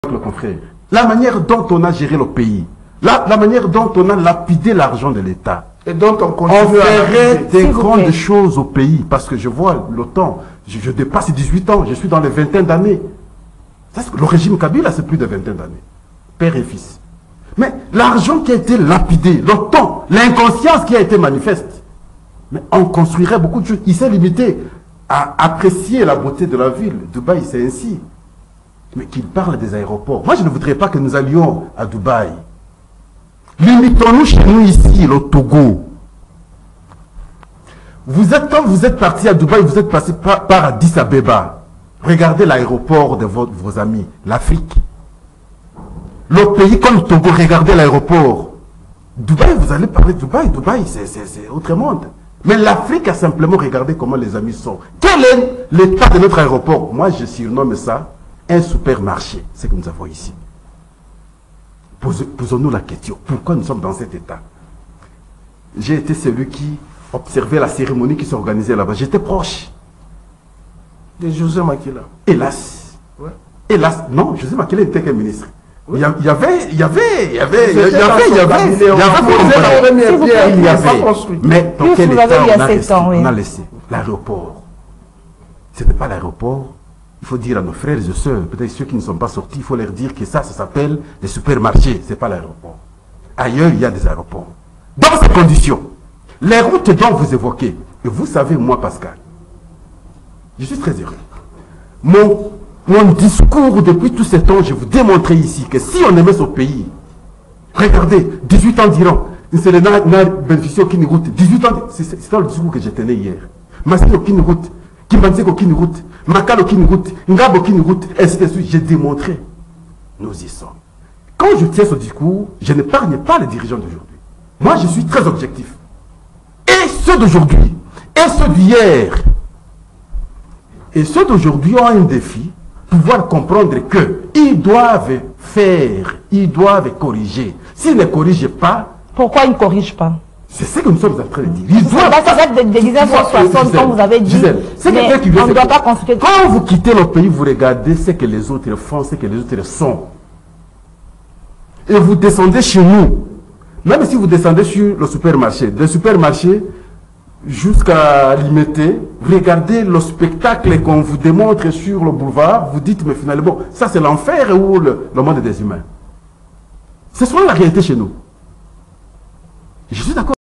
le confrère. La manière dont on a géré le pays, la manière dont on a lapidé l'argent de l'État. Et dont on continue on ferait des grandes plaît. choses au pays, parce que je vois le temps, je dépasse 18 ans, je suis dans les vingtaines d'années. Le régime Kabila, c'est plus de vingtaine d'années. Père et fils. Mais l'argent qui a été lapidé, le temps, l'inconscience qui a été manifeste, mais on construirait beaucoup de choses. Il s'est limité à apprécier la beauté de la ville. Dubaï, c'est ainsi. Mais qu'il parle des aéroports. Moi, je ne voudrais pas que nous allions à Dubaï. Limitons-nous chez nous ici, le Togo. Quand vous êtes parti à Dubaï, vous êtes passé par Addis Abeba. Regardez l'aéroport de vos amis, l'Afrique. Le pays comme le Togo, regardez l'aéroport. Dubaï, vous allez parler de Dubaï. Dubaï, c'est autre monde. Mais l'Afrique a simplement regardé comment les amis sont. Quel est l'état de notre aéroport? Moi, je surnomme ça un supermarché, ce que nous avons ici. Posons-nous la question, pourquoi nous sommes dans cet état? J'ai été celui qui observait la cérémonie qui s'organisait là-bas. J'étais proche. De José Makila. Hélas. Ouais. Hélas, non, José Makila n'était qu'un ministre. Oui. Il y avait, mais dans quel état on a laissé l'aéroport? Ce n'est pas l'aéroport. Il faut dire à nos frères et sœurs, peut-être ceux qui ne sont pas sortis, il faut leur dire que ça s'appelle les supermarchés, ce n'est pas l'aéroport. Ailleurs, il y a des aéroports. Dans ces conditions, les routes dont vous évoquez, et vous savez, moi, Pascal, je suis très heureux. Mon discours depuis tout ce temps, je vous démontrais ici que si on aimait ce pays, regardez, 18 ans d'Iran, c'est le bénéficiaire qui nous route, 18 ans, c'est le discours que j'ai tenu hier. Massino qui nous route, Kimbanzeko qui nous route, Makalo qui nous route, Ngabo qui nous route, ainsi de suite. J'ai démontré. Nous y sommes. Quand je tiens ce discours, je n'épargne pas les dirigeants d'aujourd'hui. Moi, je suis très objectif. Et ceux d'aujourd'hui, et ceux d'hier, et ceux d'aujourd'hui ont un défi, pouvoir comprendre qu'ils doivent faire, ils doivent corriger. S'ils ne corrigent pas... Pourquoi ils ne corrigent pas? C'est ce que nous sommes en train de dire. C'est ça de 1960, comme vous avez dit. Mais on ne doit pas construire... Quand vous quittez le pays, vous regardez ce que les autres font, ce que les autres sont. Et vous descendez chez nous. Même si vous descendez sur le supermarché, des supermarchés jusqu'à Limité, vous regardez le spectacle qu'on vous démontre sur le boulevard, vous dites, mais finalement, ça c'est l'enfer ou le monde des humains. C'est souvent la réalité chez nous. Je suis d'accord.